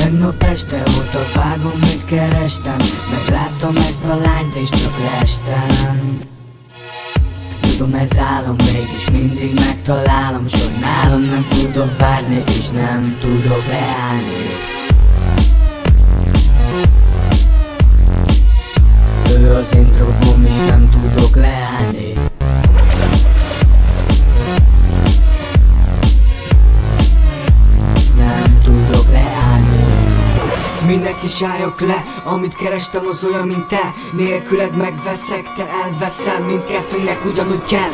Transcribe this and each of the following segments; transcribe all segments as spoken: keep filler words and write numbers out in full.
Tegnap este óta vágom, mit kerestem. Megláttam ezt a lányt és csak leestem. Tudom, ez álom, mégis mindig megtalálom. Sajnálom, nem tudok várni és nem tudok leállni. Ő az én drogom és nem tudok leállni. Nem tudok leállni. Minek is álljak le, amit kerestem az olyan, mint te. Nélküled megveszek, te elveszel, mindkettőnknek ugyanúgy kell.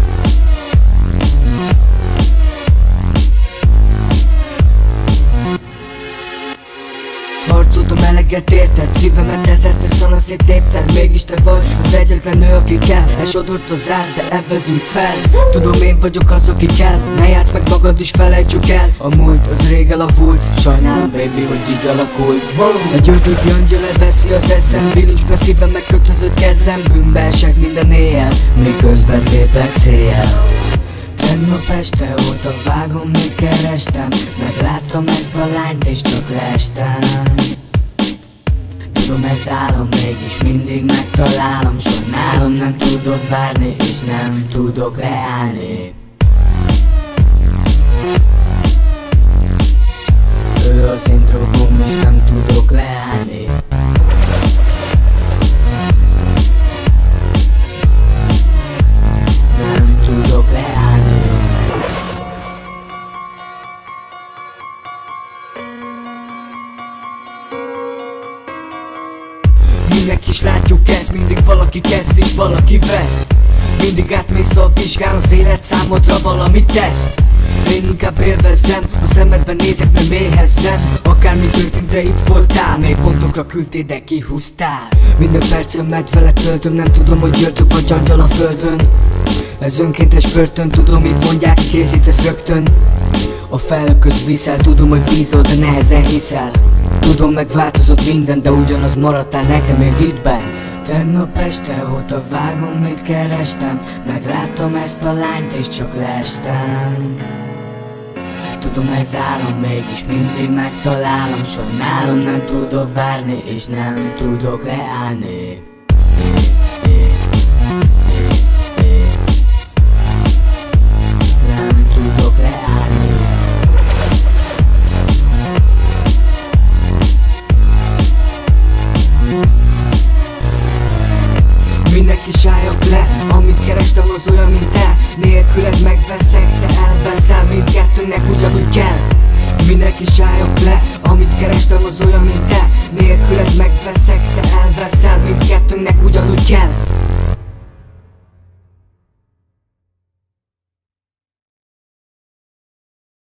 Harcoltam eleget érted, szívemet ezerszer szanaszét tépted. Mégis te vagy az egyetlen nő, aki kell. Elsodort az ár, de evezünk fel. Tudom, én vagyok az, aki kell. Ne játsz meg magad is, felejtsük el. A múlt az rég elavult. Sajnálom, baby, hogy így alakult. Egy ötöfi angyal leveszi az eszem. Bilincsbe szívem, megkötözött kezem. Bűnbe esek minden éjjel, miközben téplek széjjel. Tegnap este óta vágom, mit kerestem. Megláttam ezt a lányt és csak leestem. Tudom, ez álom, mégis mindig megtalálom. Sajnálom, nem tudok várni és nem tudok leállni. Ő az én drogom és nem tudok leállni. Nem tudok leállni. Minek is látjuk ezt, mindig valaki kezd és valaki veszt. Mindig átmész a vizsgán, az élet számodra valamit tesz. Én inkább élvezem, a szemedben nézek, nem éhezzem. Akármi történt, de itt voltál, mély pontokra küldtél, de kihúztál. Minden percemet vele töltöm, nem tudom, hogy jöttök vagy angyal a földön. Ez önkéntes börtön, tudom, mit mondják, készítesz rögtön. A felköz viszel, tudom, hogy bízol, de nehezen hiszel. Tudom, megváltozott minden, de ugyanaz maradtál nekem még itt benn. Tegnap este óta vágom, mit kerestem. Megláttam ezt a lányt és csak leestem. Tudom, ez álom, mégis mindig megtalálom. Sajnálom, nem tudok várni és nem tudok leállni. Nem tudok leállni. Minek is álljak le, amit kerestem az olyan, mint te. Nélküled megveszek, te elveszel, mindkettőnknek ugyanúgy kell. Minek is álljak le, amit kerestem az olyan, mint te. Nélküled megveszek, te elveszel, mindkettőnknek ugyanúgy kell.